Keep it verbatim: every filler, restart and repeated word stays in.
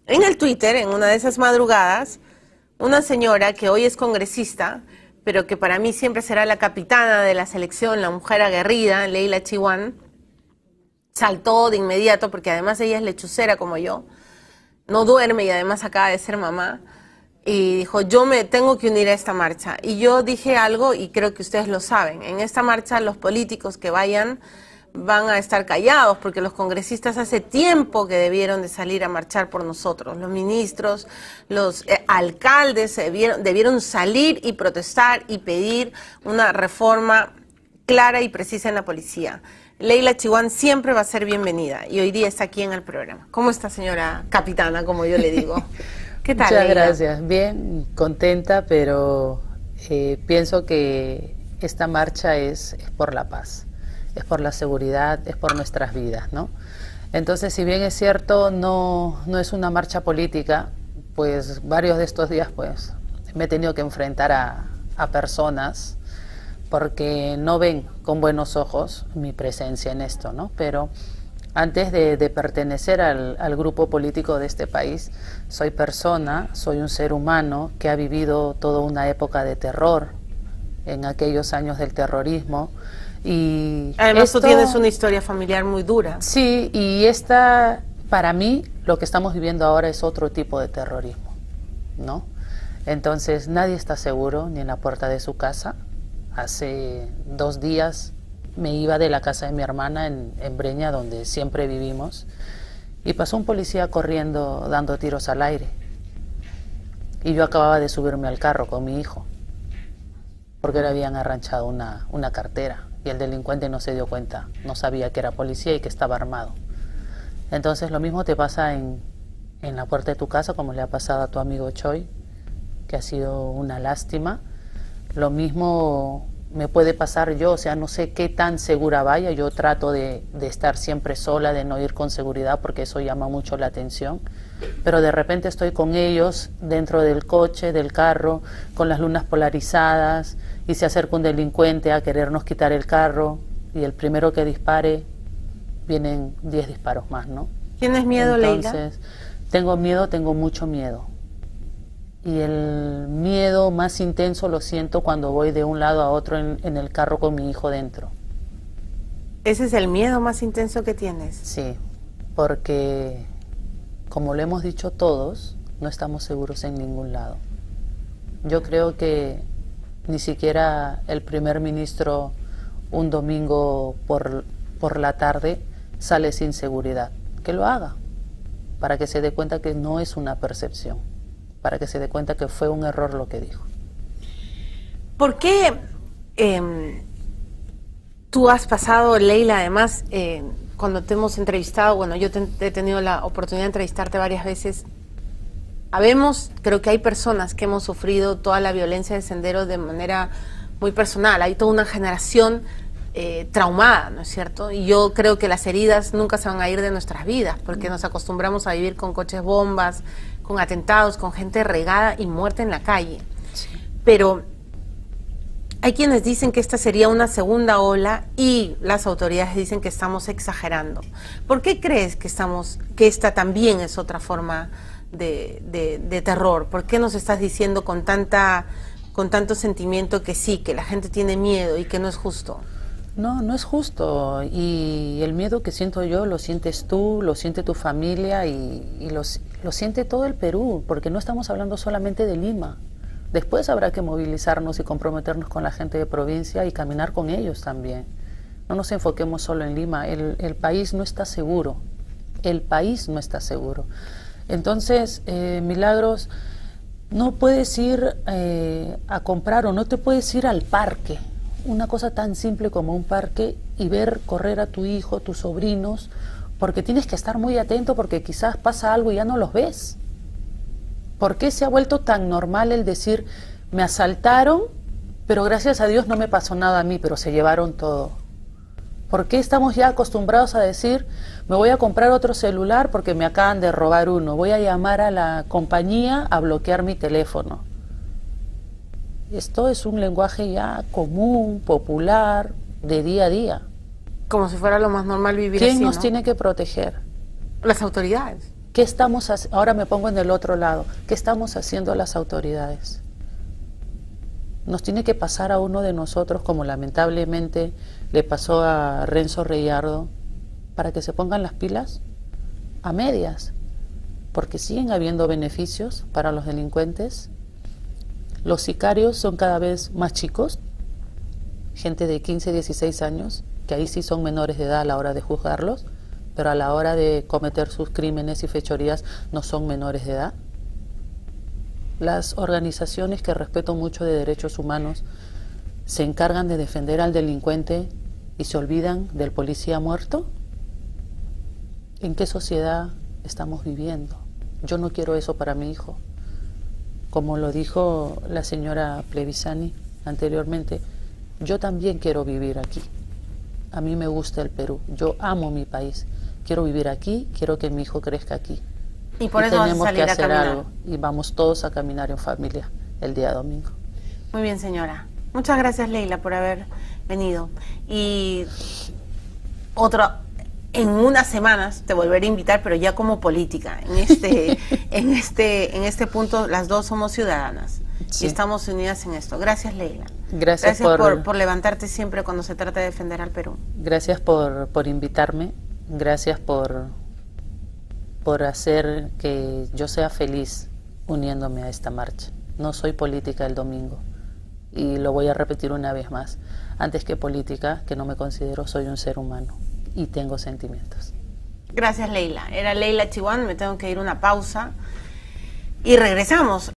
En el Twitter, en una de esas madrugadas, una señora que hoy es congresista, pero que para mí siempre será la capitana de la selección, la mujer aguerrida, Leila Chihuán, saltó de inmediato, porque además ella es lechucera como yo, no duerme y además acaba de ser mamá, y dijo, yo me tengo que unir a esta marcha. Y yo dije algo, y creo que ustedes lo saben, en esta marcha los políticos que vayan van a estar callados, porque los congresistas hace tiempo que debieron de salir a marchar por nosotros. Los ministros, los eh, alcaldes debieron, debieron salir y protestar y pedir una reforma clara y precisa en la policía. Leila Chihuán siempre va a ser bienvenida y hoy día está aquí en el programa. ¿Cómo está, señora capitana, como yo le digo? ¿Qué tal, Muchas Leila? gracias. Bien, contenta, pero eh, pienso que esta marcha es, es por la paz. Es por la seguridad, es por nuestras vidas, ¿no? Entonces, si bien es cierto, no, no es una marcha política, pues varios de estos días pues me he tenido que enfrentar a, a personas porque no ven con buenos ojos mi presencia en esto, ¿no? Pero antes de, de pertenecer al, al grupo político de este país, soy persona, soy un ser humano que ha vivido toda una época de terror en aquellos años del terrorismo. Y además esto, tú tienes una historia familiar muy dura. Sí, y esta, para mí, lo que estamos viviendo ahora es otro tipo de terrorismo, ¿no? Entonces nadie está seguro ni en la puerta de su casa. Hace dos días me iba de la casa de mi hermana en, en Breña, donde siempre vivimos, y pasó un policía corriendo, dando tiros al aire. Y yo acababa de subirme al carro con mi hijo, porque le habían arranchado una, una cartera. Y el delincuente no se dio cuenta, no sabía que era policía y que estaba armado. Entonces lo mismo te pasa en, en la puerta de tu casa, como le ha pasado a tu amigo Choi, que ha sido una lástima. Lo mismo me puede pasar yo, o sea, no sé qué tan segura vaya. Yo trato de, de estar siempre sola, de no ir con seguridad, porque eso llama mucho la atención. Pero de repente estoy con ellos dentro del coche, del carro, con las lunas polarizadas, y se acerca un delincuente a querernos quitar el carro, y el primero que dispare, vienen diez disparos más, ¿no? ¿Tienes miedo, Leila? Entonces, tengo miedo, tengo mucho miedo. Y el miedo más intenso lo siento cuando voy de un lado a otro en, en el carro con mi hijo dentro. ¿Ese es el miedo más intenso que tienes? Sí, porque como lo hemos dicho todos, no estamos seguros en ningún lado. Yo creo que ni siquiera el primer ministro un domingo por, por la tarde sale sin seguridad. Que lo haga, para que se dé cuenta que no es una percepción, para que se dé cuenta que fue un error lo que dijo. ¿Por qué eh, tú has pasado, Leila, además, eh, cuando te hemos entrevistado, bueno, yo te, he tenido la oportunidad de entrevistarte varias veces, habemos, creo que hay personas que hemos sufrido toda la violencia de Sendero de manera muy personal, hay toda una generación eh, traumada, ¿no es cierto? Y yo creo que las heridas nunca se van a ir de nuestras vidas, porque nos acostumbramos a vivir con coches bombas, con atentados, con gente regada y muerta en la calle. Sí. Pero hay quienes dicen que esta sería una segunda ola y las autoridades dicen que estamos exagerando. ¿Por qué crees que, estamos, que esta también es otra forma de, de, de terror? ¿Por qué nos estás diciendo con, tanta, con tanto sentimiento que sí, que la gente tiene miedo y que no es justo? No, no es justo, y el miedo que siento yo lo sientes tú, lo siente tu familia y, y lo, lo siente todo el Perú, porque no estamos hablando solamente de Lima. Después habrá que movilizarnos y comprometernos con la gente de provincia y caminar con ellos también. No nos enfoquemos solo en Lima, el, el país no está seguro, el país no está seguro. Entonces, eh, Milagros, no puedes ir eh, a comprar o no te puedes ir al parque. Una cosa tan simple como un parque y ver correr a tu hijo, tus sobrinos, porque tienes que estar muy atento porque quizás pasa algo y ya no los ves. ¿Por qué se ha vuelto tan normal el decir, me asaltaron, pero gracias a Dios no me pasó nada a mí, pero se llevaron todo? ¿Por qué estamos ya acostumbrados a decir, me voy a comprar otro celular porque me acaban de robar uno, voy a llamar a la compañía a bloquear mi teléfono? Esto es un lenguaje ya común, popular, de día a día. Como si fuera lo más normal vivir así, así, ¿quién nos ¿no? tiene que proteger? Las autoridades. ¿Qué estamos haci- Ahora me pongo en el otro lado. ¿Qué estamos haciendo las autoridades? Nos tiene que pasar a uno de nosotros, como lamentablemente le pasó a Renzo Reyardo, para que se pongan las pilas a medias, porque siguen habiendo beneficios para los delincuentes. Los sicarios son cada vez más chicos, gente de quince, dieciséis años, que ahí sí son menores de edad a la hora de juzgarlos, pero a la hora de cometer sus crímenes y fechorías no son menores de edad. Las organizaciones que respeto mucho de derechos humanos se encargan de defender al delincuente y se olvidan del policía muerto. ¿En qué sociedad estamos viviendo? Yo no quiero eso para mi hijo. Como lo dijo la señora Plebisani anteriormente, yo también quiero vivir aquí. A mí me gusta el Perú, yo amo mi país. Quiero vivir aquí, quiero que mi hijo crezca aquí. Y por y eso vas a tenemos salir que a hacer caminar. algo y vamos todos a caminar en familia el día domingo. Muy bien, señora. Muchas gracias, Leila, por haber venido. Y otro, en unas semanas te volveré a invitar, pero ya como política. En este, en este, en este punto, las dos somos ciudadanas Sí. y estamos unidas en esto. Gracias, Leila. Gracias, Gracias por, por, por levantarte siempre cuando se trata de defender al Perú. gracias por, por invitarme, gracias por, por hacer que yo sea feliz uniéndome a esta marcha. No soy política el domingo y lo voy a repetir una vez más. Antes que política, que no me considero, soy un ser humano y tengo sentimientos. Gracias, Leila. Era Leila Chihuán, me tengo que ir a una pausa y regresamos.